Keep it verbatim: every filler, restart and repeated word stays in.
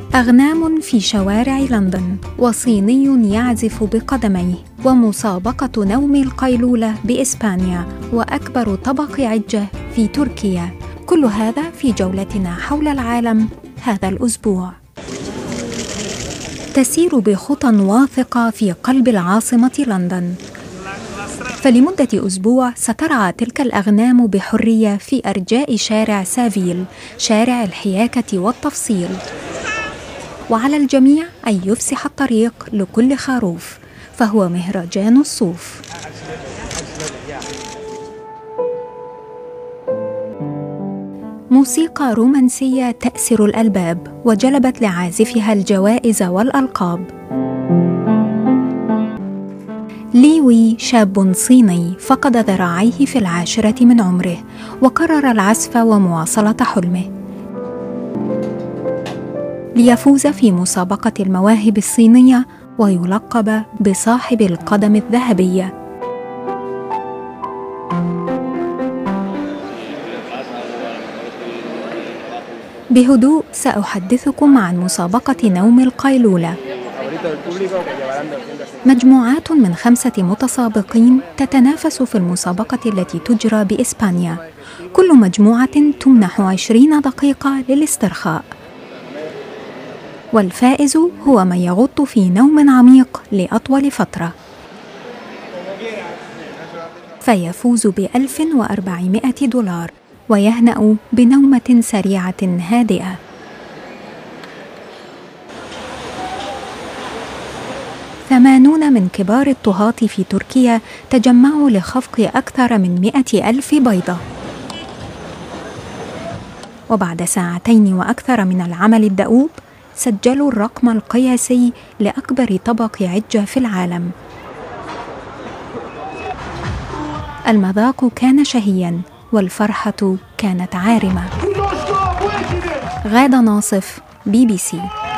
أغنام في شوارع لندن، وصيني يعزف بقدميه، ومسابقة نوم القيلولة بإسبانيا، وأكبر طبق عجة في تركيا. كل هذا في جولتنا حول العالم هذا الأسبوع. تسير بخطى واثقة في قلب العاصمة لندن، فلمدة أسبوع سترعى تلك الأغنام بحرية في أرجاء شارع سافيل، شارع الحياكة والتفصيل، وعلى الجميع أن يفسح الطريق لكل خروف، فهو مهرجان الصوف. موسيقى رومانسية تأسر الألباب، وجلبت لعازفها الجوائز والألقاب. لي وي شاب صيني فقد ذراعيه في العاشرة من عمره، وقرر العزف ومواصلة حلمه ليفوز في مسابقة المواهب الصينية ويلقب بصاحب القدم الذهبية. بهدوء سأحدثكم عن مسابقة نوم القيلولة. مجموعات من خمسة متسابقين تتنافس في المسابقة التي تجرى بإسبانيا. كل مجموعة تمنح عشرين دقيقة للاسترخاء، والفائز هو من يغط في نوم عميق لأطول فترة، فيفوز بألف وأربعمائة دولار ويهنأ بنومة سريعة هادئة. ثمانون من كبار الطهاة في تركيا تجمعوا لخفق أكثر من مئة ألف بيضة، وبعد ساعتين وأكثر من العمل الدؤوب سجلوا الرقم القياسي لأكبر طبق عجة في العالم. المذاق كان شهياً، والفرحة كانت عارمة. غادة ناصف، بي بي سي.